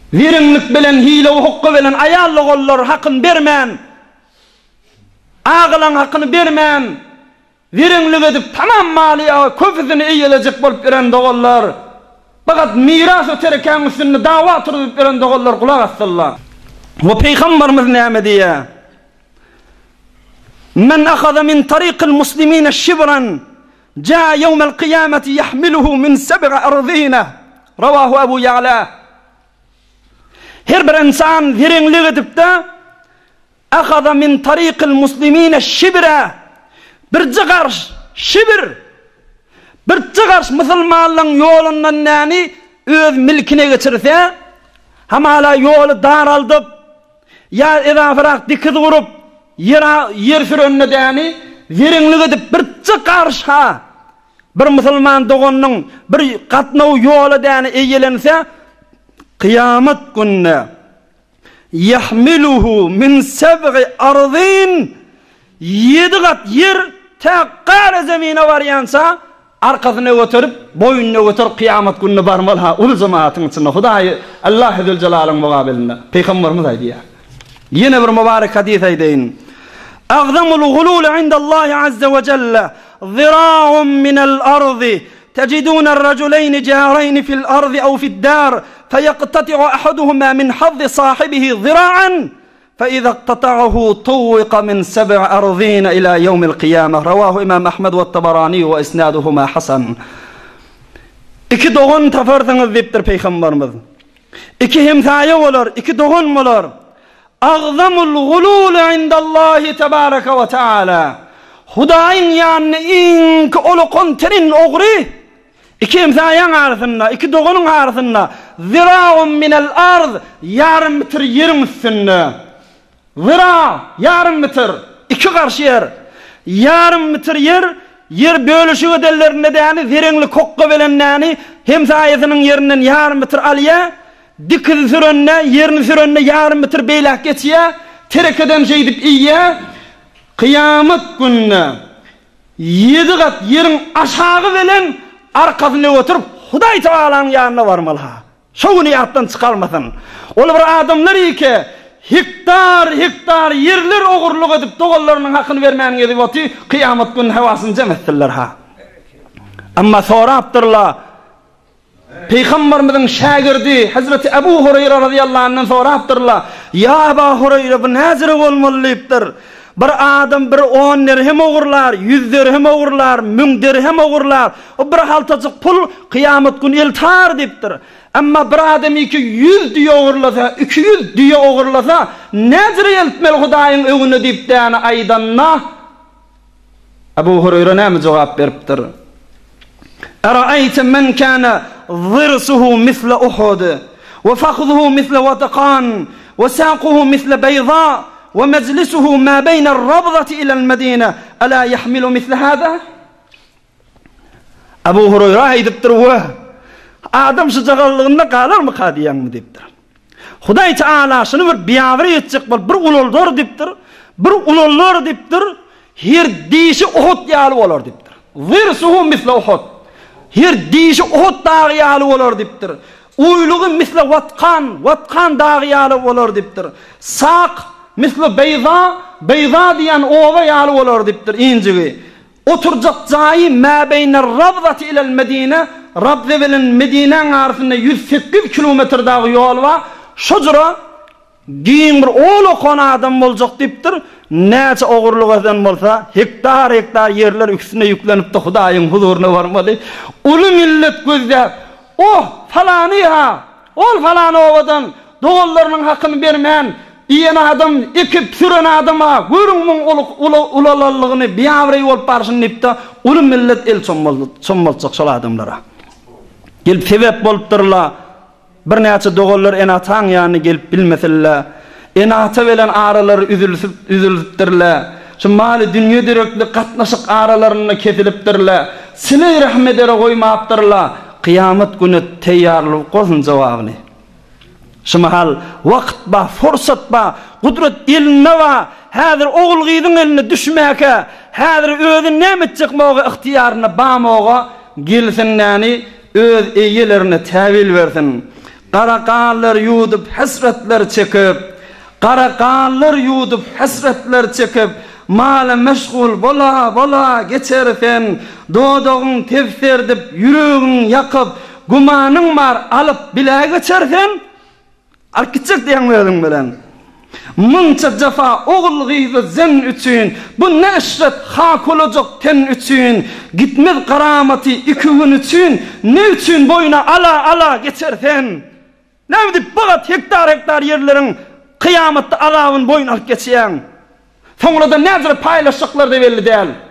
Virinlik bilen, hile ve hukku bilen ayallı gollar hakkını bermen. Ağılan hakkını bermen. Virinlik edip tamam maliya köfüzünü iyilecek bolup veren doğullar. Fakat miras öterken üstünde dava turup veren doğullar kulak asıllar. Ve Peygamberimiz ne diye? Men akhadha min tariqil muslimina shibran jaa yawmal qiyamati yahmiluhu min sab'i ardina. Rawahu Ebu Ya'la. Her bir insan virinlik edip de akhadha min tariqil muslimina shibra bir cıgarş şibir bir cıgarş Müslümanlığın yolundan nani öz milkine geçirse hamala yolu daraldıp ya etrafırak dikiz vurup yer sürönüne dani virinlik edip bir cıgarş ha bir Müslüman doğunun bir katnav yolu dani eyelense kıyamet gününe yahmiluhu min sab'i ardin 7 kat yer tekkâre zemine var yansa arkasına götürüp boyununa götürüp kıyamet gününe varmalı ha ulu cemaatin içinde Hudayı Allah Zülcelal'ın mukabilinde Peygamberimiz aydı ya yine bir mübarek hadis aydeyin أعظمul gulul indallahi azze ve celle zira'un minel ardı تجدون الرجلين جارين في الأرض أو في الدار فيقتطع أحدهما من حظ صاحبه ذراعا فإذا اقتطعه طوق من 7 أرضين إلى يوم القيامة رواه إمام أحمد والطبراني وإسنادهما حسن. İki doğun tafardanız deyiptir Peygamberimiz. İki hemsaye olur, iki doğun olur. Ağzamul gulul indallahi tebareke ve teala. Hudayın yanına inki olukun terin oğri. İki hemsayen arasında, iki doğunun arasında. Zira'un minel arz, yarım metre yerin üstünde. Zira yarım metre, iki karşı yer. Yarım metre yer bölüşü ödellerine yani zirinli kokku bilenlerini hemsayesinin yerinden yarım metre alıyor. Dikiz sürönne, yerini sürönne yarım metre beylak geçiyor. Terekeden şeydip iyiye. Kıyamet gününe 7 kat yerin aşağı bilen arkasına oturup Huday Teala'nın yanına varmalı ha. Şoğunu yattan çıkarmasın. Ol bir adamlar iyi ki hektar yerler oğurluk edip doğullarının hakkını vermeyen edip otu kıyamet günün havasını cem ettiler ha. Ama sonra yaptırlar. Peygamberimizin şagirdi Hazreti Ebu Hureyre radıyallahu anh'dan sonra yaptırlar. Ya Ebu Hureyre bu nazire olmalıyıptır. Bir adam bir 10 dirhem oğurlar, 100 dirhem oğurlar, 1000 dirhem oğurlar. O bir haltacık pul kıyamet günü iltar deyiptir. Ama bir adam 100 diye oğurlasa, 200 diye oğurlasa nezire eltmeli Hudayın evini deyip deyana aydanna. Ebu Hureyre ne mi cevap veriptir? Era'ayte men kana zirsuhu misle Uhud ve fakhduhu misle Vatakan ve saquhu misle Beyza ومجلسه ما بين الربضة إلى المدينة ألا يحمل مثل هذا Ebu Hureyre ediptir ve adam şu cağallığında kalır mı kadiyan mı deyiptir. Huday Teala şunu bir biyavri edecek bir ulollar deyiptir. Bir ulollar deyiptir. Her dişi Uhud yalı olur deyiptir. Zirsuhu misle Uhud. Her dişi Uhud dağı yalı olur deyiptir. Uyluğu misle Vatkan dağı yalı olur deyiptir. Saq misli Beyza diyen ova yalı olur deyiptir inciği. Oturacak cayı ma beyner Rabzati ilel Medine, Rabze bilen Medine'nin arasında 108 kilometre dağı yol var. Şucura giyin bir oğlu konu adam olacak deyiptir. Neçe oğurluk eden olsa hektar yerler üstüne yüklenip de Hudayın huzuruna varmalı. Ulu millet gözler. Oh falanı ha. Ol falanı ovadan doğullarının hakkını vermeyen İyen adam, ekip süren adama, görünmün ulalalığını bir avreyi olup barışın deyip ulu millet el çommalacak şol adamlara. Gelip sebep boluptırlar, bir neçe doğullar enatan yani gelip bilmesinler, enata veren araları üzülüptürler, şu mali dünya direkli katnaşık aralarını kesiliptürler, sile rahmetlere koymayaptırlar, kıyamet günü teyyarlık olsun cevabını. Şu mahal vakt ba, fırsat ba, kudret eline va, hadir oğul gıydın eline düşmeke, hadir özün nemet çıkmağı ihtiyarına bağmağı, gelsin yani öz eyelerine tevil versin. Qarakanlar yudup hasretler çekip, qarakanlar yudup hasretler çekip, mala meşgul bola geçerfen, doğduğun tefserdip, yüreğin yakıp, gumanın var alıp bile geçerfen, arkıçık diyenlerin bilen. Mınça cefa oğul gıydı zen üçün, bu ne işret hak olacak ten üçün, gitmez karamati iküvün üçün, ne üçün boyuna ala geçerfen, ne bilip bağat hektar yerlerin kıyamette alavın boyun alıp geçeyen, sonra da nezir paylaşacaklar da belli değil.